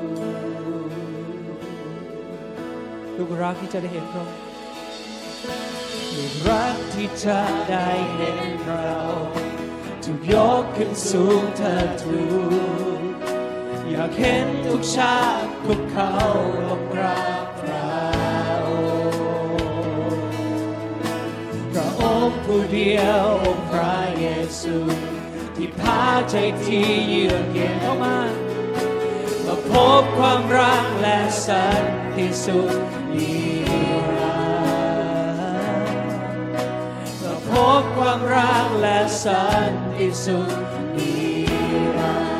ลูกรักที่จะได้เห็นพระองค์ลูกรักที่จะได้เห็นเราถูกยกขึ้นสูงเถิดทูลอยากเห็นทุกชาติพวกเขาลงรักพระองค์พระองค์ผู้เดียวองค์พระเยซูที่พาใจที่เยือกเย็นเข้ามาพบความรักและสันติสุขนิรันดร์มาพบความรักและสันติสุขนิรันดร์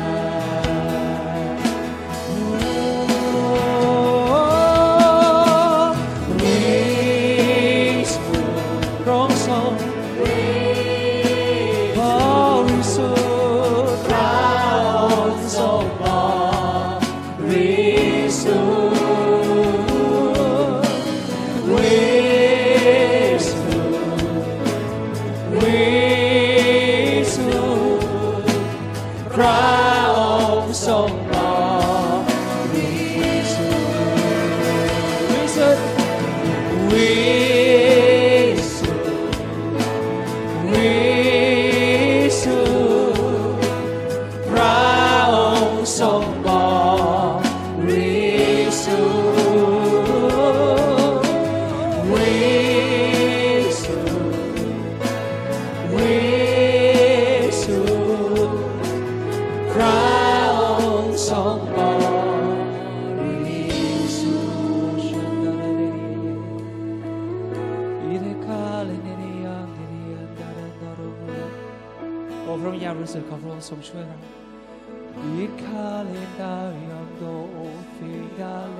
วิสุทธิ์พระองค์ทรงบริสุทธิ์พระองค์ทรงพระองค์ทรงบริสุทธิ์วิสุทธิ์วิสุทธิ์วิสุทธิ์พระองค์ทรงบริสุทธิ์วิสุทธิ์วิสุทธิ์พระองค์ทรงบริสุทธิ์โอ้พระวิญญาณบริสุทธิ์ของพระองค์ทรงช่วยเราอิคาเลดายองโดฟิดาเล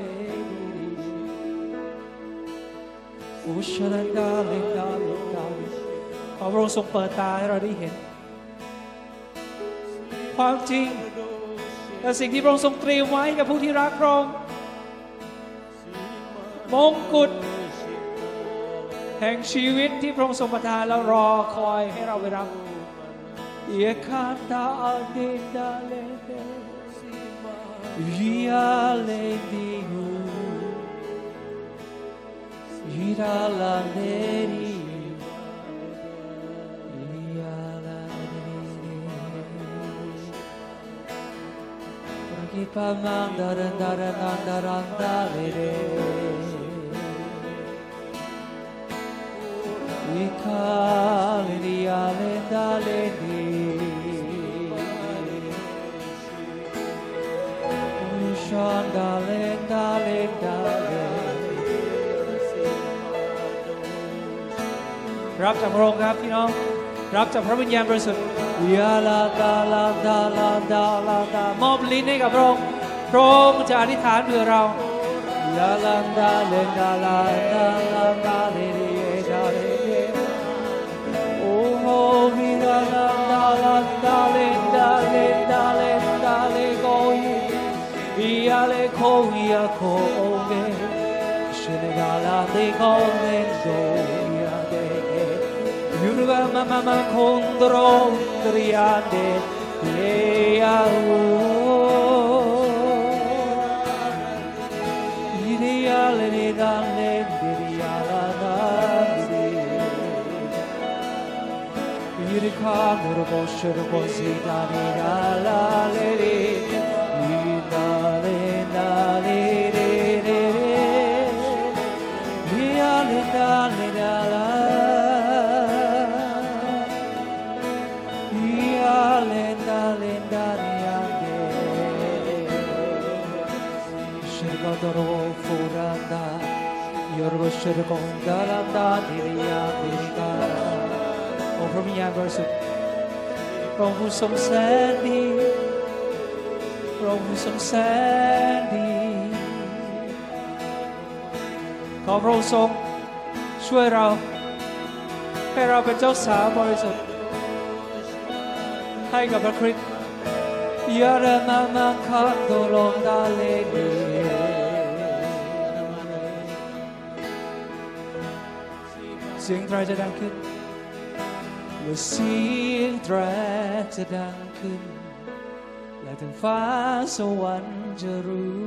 โอชลันดาเลดาเลดาขอพระองค์ทรงเปิดตาให้เราได้เห็นความจริงและสิ่งที่พระองค์ทรงเตรียมไว้กับผู้ที่รักพระองค์มงกุฎแห่งชีวิตที่พระองค์ทรงประทานแล้วรอคอยให้เราไปรับเอียคาตาเดดาเลเดวิอาเลดิฮูอิดาลาเลดิPamandarandarandarandarandalere Ikalerialenda รับจากพระองค์ครับพี่น้องรับจากพระวิญญาณบริสุทธิ์ยาลาดาลาดาลาดาลาดามอบลิ้นให้กับพระองค์พระองค์จะอธิษฐานเพื่อเรายาลาดาเลดาลาดาลาดาเลเดดาเลเดโอ้โหมิดาลาดาลาดาเลดาเลดาเลดาเลโกยยาเลโคยาโคโอเกชินกาลาเดโกเลโกยาเดยูรุบามามามาคอนโดรตริยาเดเยาโออิเดียเลเดดาเลเดียลาดาเดยูริคาโนโรโบชโรโบซิดาเดดาลาเลเดอีดาเลดาเลเดเดเดียเลดาเลดาลาDoro furanda, yorgo shirko dalanda diya dika. โอ้พระวิญญาณบริสุทธิ์พระองค์ผู้ทรงแสนดีพระองค์ผู้ทรงแสนดีขอพระองค์ทรงช่วยเราให้เราเป็นเจ้าสาวบริสุทธิ์ให้กับพระคริสต์ยาระมามาคาโดโลดาเลดีเสียงแตรจะดังขึ้นเมื่อเสียงแตรจะดังขึ้นและถึงฟ้าสวรรค์จะรู้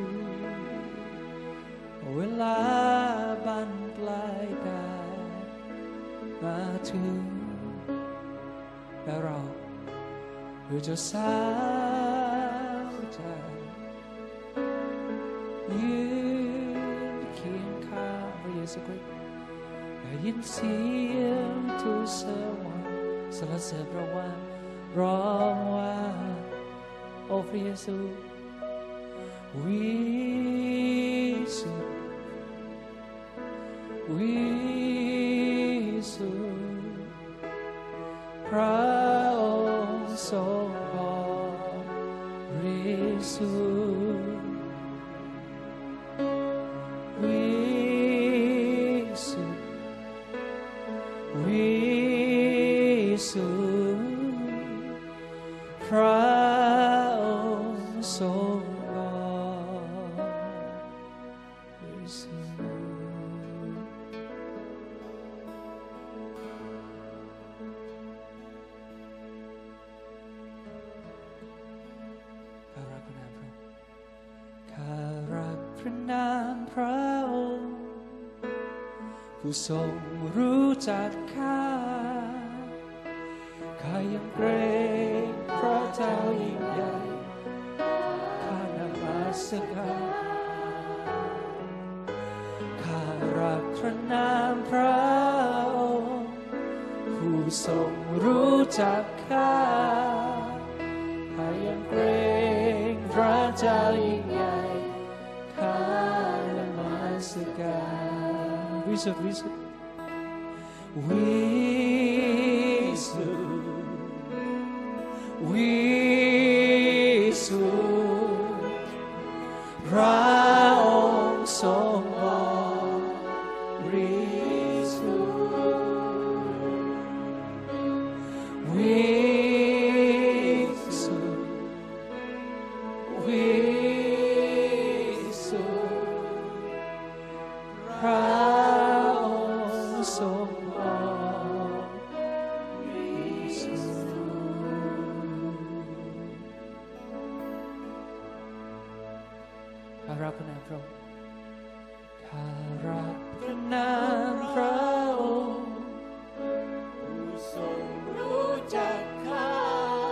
เวลาบั้นปลายดาวมาถึงและเราคือเจ้าสาวใจยืนเคียงข้างพระเยซูคริสต์ได้ยินเสียงทูตสวรรค์สรรเสริญพระว่าร้องว่าโอ้พระเยซูวิสุทธิ์วิสุทธิ์พระองค์ทรงบริสุทธิ์วิสุทธิ์วิสุทธิ์พระองค์ทรงบริสุทธิ์พระนามพระองค์ผู้ทรงรู้จักข้าข้ายังเกรงพระเจ้ายิ่งใหญ่ข้านมัสการข้ารักพระนามพระองค์ผู้ทรงรู้จักข้าข้ายังเกรงพระเจ้ายิ่งใหญ่วิสุทธิ์วิสุทธิ์วิสุทธิ์วิสุทธิ์พระองค์ทรงบริสุทธิ์วิสุทธิ์วิสุทธิ์พระทรงบริสุทธิ์ข้ารักพระนามพระองค์ข้ารักพระนามพระองค์ผู้ทรงรู้จักข้า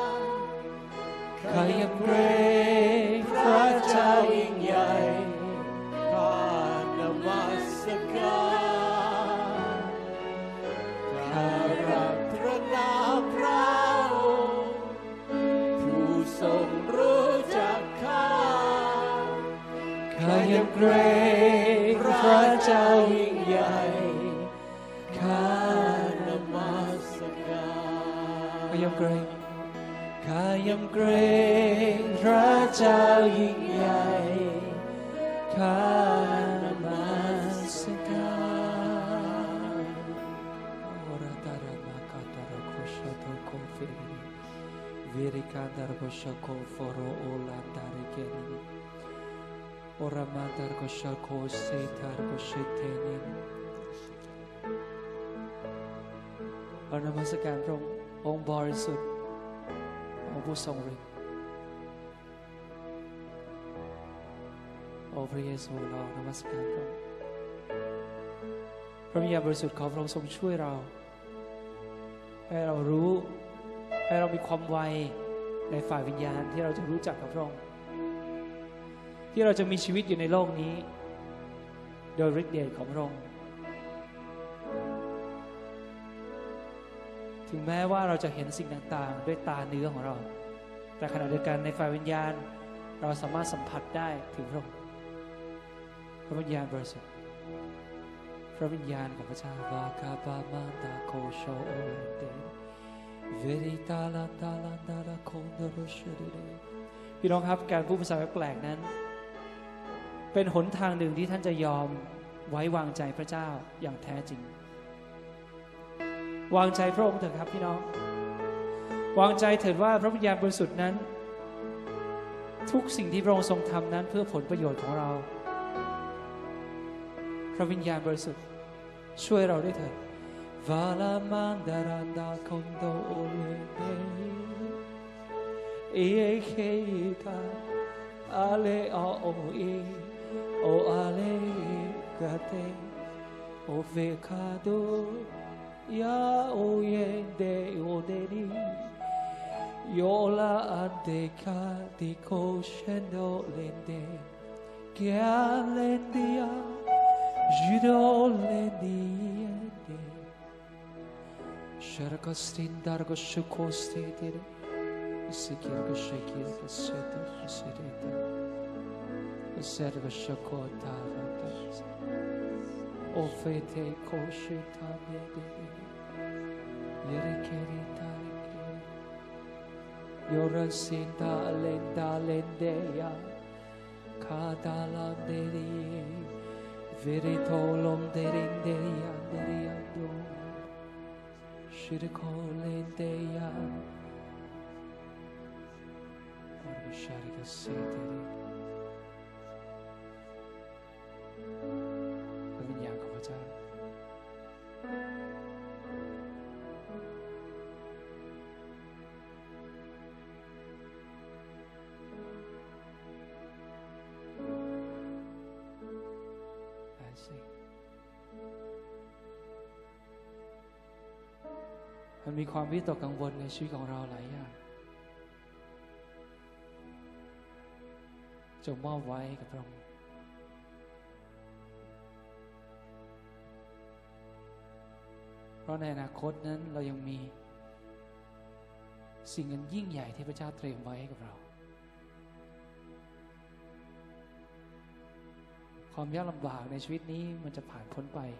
ข้ายังเกรงพระเจ้ายิ่งใหญ่ข้านมัสการข้ารักพระนามพระองค์ผู้ทรงรู้จักข้าข้ายังเกรงพระเจ้ายิ่งใหญ่ข้าายำเกรงข้ายำเกรงพระเจ้ายิ่งใหญ่ข้านมัสการโอราตารามาคาตาราโคชโตโคเฟริวิริกาดารโกชโคฟโรโอลาตาริเกนิโอรามาดารโกชโคเซตารโกเชเทนิเรานมัสการพระองค์องค์บริสุทธิ์องค์ผู้ทรงฤทธิ์โอ้พระเยซูเรานมัสการพระองค์พระวิญญาณบริสุทธิ์ของพระองค์ทรงช่วยเราให้เรารู้ให้เรามีความไวในฝ่ายวิญญาณที่เราจะรู้จักกับพระองค์ที่เราจะมีชีวิตอยู่ในโลกนี้โดยฤทธิ์เดชของพระองค์ถึงแม้ว่าเราจะเห็นสิ่งต่างๆด้วยตาเนื้อของเราแต่ขณะเดียวกันในฝ่ายวิญญาณเราสามารถสัมผัสได้ถึงพระองค์พระวิญญาณบริสุทธิ์พระวิญญาณของพระเจ้าวาคาบามาตาโคโชโอเดเวริตาลาตาลาดาลาโคโดโรชเดพี่น้องครับการพูดภาษาแปลกๆนั้นเป็นหนทางหนึ่งที่ท่านจะยอมไว้วางใจพระเจ้าอย่างแท้จริงวางใจพระองค์เถิดครับพี่น้องวางใจเถิดว่าพระวิญญาณบริสุทธิ์นั้นทุกสิ่งที่พระองค์ทรงทำนั้นเพื่อผลประโยชน์ของเราพระวิญญาณบริสุทธิ์ช่วยเราด้วยเถิดวาลามันดารันดาคอนโดโอเลเอเคกาอาเลอโอเอโออาเลกาเตโอเวคาโดYa oyende odeni Yola andeka di koshendo lende Kia lendia Judo lendiende Sharakastin dargo shukoste dire Sikirga shakirga seta sereta Serga shakota rata Ofete koshita bede Yerekeri tarike Yorasinda lenda lendeya Kadalanderi Veritolom derindeya deriyando Shiriko lendeya Arusharika seteriพระวิญญาณของพระเจ้ามันมีความวิตกกังวลในชีวิตของเราหลายอย่างจงมอบไว้กับพระองค์เพราะในอนาคตนั้นเรายังมีสิ่งอันยิ่งใหญ่ที่พระเจ้าเตรียมไว้ให้กับเราความยากลำบากในชีวิตนี้มันจะผ่านพ้นไป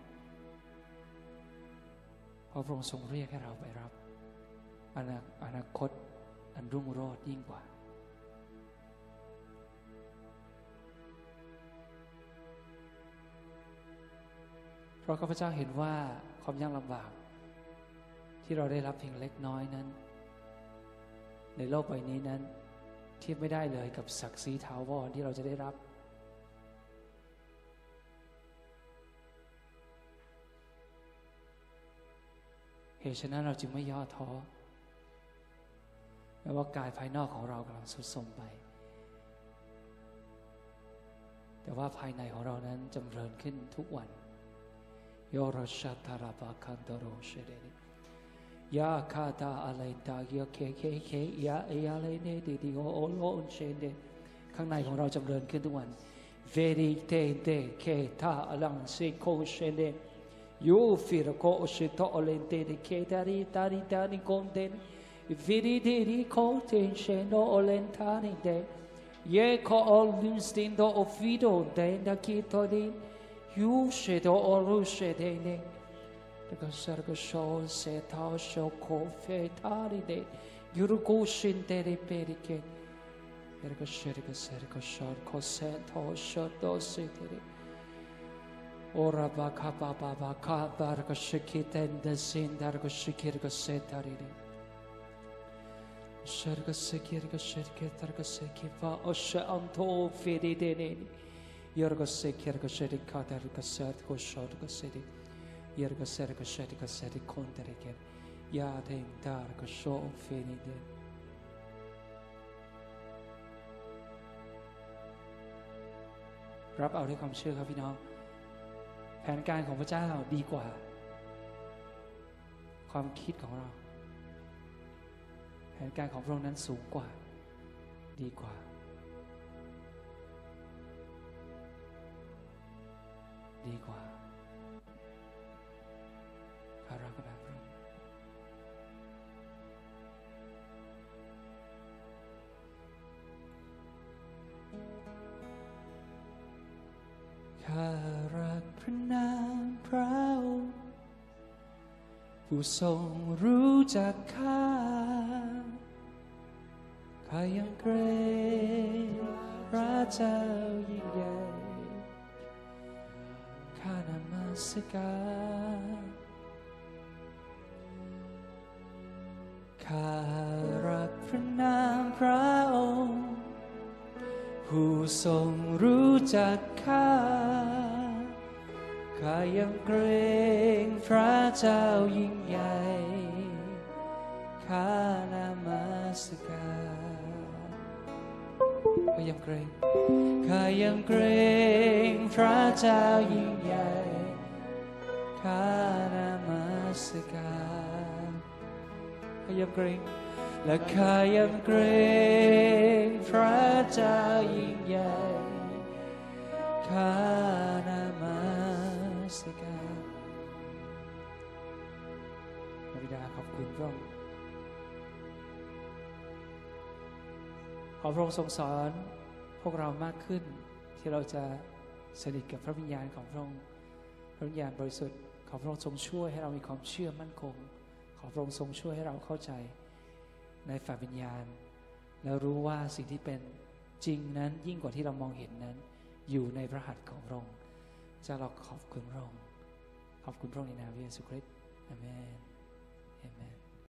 เพราะพระองค์ทรงเรียกให้เราไปรับอนาคตอันรุ่งโรจน์ยิ่งกว่าเพราะข้าพเจ้าเห็นว่าความยากลำบากที่เราได้รับเพียงเล็กน้อยนั้นในโลกใบนี้นั้นเทียบไม่ได้เลยกับศักดิ์ศรีถาวรที่เราจะได้รับเหตุฉะนั้นเราจึงไม่ย่อท้อแม้ว่ากายภายนอกของเรากำลังทรุดโทรมไปแต่ว่าภายในของเรานั้นจำเริญขึ้นทุกวันโยรชัตตาราบาคันโดโรเชเดนิยาคาตาอะไรตาเยเคยาเอยาเลเนดิดิโอโอโลอุนเชเดข้างในของเราจำเริญขึ้นทุกวันเวริเตเดเคตาอลังเซโคเชเดยูฟิรโคเชโตอเลนเตเดเคตาริคอนเดนวิริเดริโคเทนเชโนอเลนทานิเดเยโคอลุนสตินโดอฟิโดเดนดาคิโตดิยูเชโดอรุเชเดเน 내가 살고서 세타쇼 코페타리데 유르고신 데리베리게 내가 살고서 코세타쇼 도시데리 오라바카바바바카바르고 시키텐데신 다르고 시키르고 세타리리 셔르고 시키르고 시키르고 시키바 어샤안토 페리데네니 여르고 시키르고 시키르고 다르고 세르고 셔르고 시리 여르고 세르고 시키르고 시리 콘데리게 야댕 다르고 쇼 페리데รับเอาด้วยความเชื่อครับพี่น้องแผนการของพระเจ้าดีกว่าความคิดของเราแผนการของพระองค์นั้นสูงกว่าดีกว่าข้ารักพระองค์ข้ารักพระนามพระองค์ผู้ทรงรู้จักข้ายังเกรงพระเจ้ายิ่งใหญ่ข้านมัสการข้ารักพระนามพระองค์ผู้ทรงรู้จักข้ายังเกรงพระเจ้ายิ่งใหญ่ข้านมัสการข้ายังเกรงพระเจ้ายิ่งใหญ่ข้านมัสการข้ายังเกรงและข้ายังเกรงพระเจ้ายิ่งใหญ่ข้านมัสการพระบิดาขอบคุณพระองค์ขอพระองค์ทรงสอนพวกเรามากขึ้นที่เราจะสนิทกับพระวิญญาณของพระองค์พระวิญญาณบริสุทธิ์ขอพระองค์ทรงช่วยให้เรามีความเชื่อมั่นคงขอพระองค์ทรงช่วยให้เราเข้าใจในฝ่ายวิญญาณแล้วรู้ว่าสิ่งที่เป็นจริงนั้นยิ่งกว่าที่เรามองเห็นนั้นอยู่ในพระหัตถ์ของพระองค์จะเราขอบคุณพระองค์ขอบคุณพระองค์ในนามพระเยซูคริสต์อาเมน